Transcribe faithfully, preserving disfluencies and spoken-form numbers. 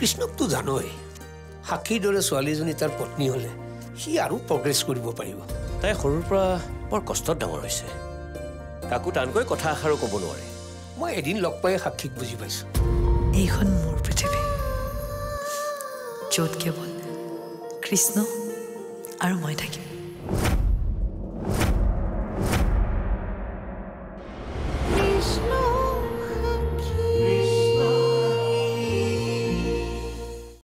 কৃষ্ণকতো জানই সাক্ষীৰ দৰে ছোৱালীজনী তাৰ পত্নী হ'লে সি আৰু প্ৰগ্ৰেছ কৰিব পাৰিব তাই সৰুৰ পৰা বৰ কষ্টত ডাঙৰ হৈছে কাকো টানকৈ কথা এষাৰো ক'ব নোৱাৰে মই এদিন লগ পাই সাক্ষীক বুজি পাইছোঁ এইখন মোৰ পৃথিৱী য'ত কেৱল কৃষ্ণ আৰু মই থাকিম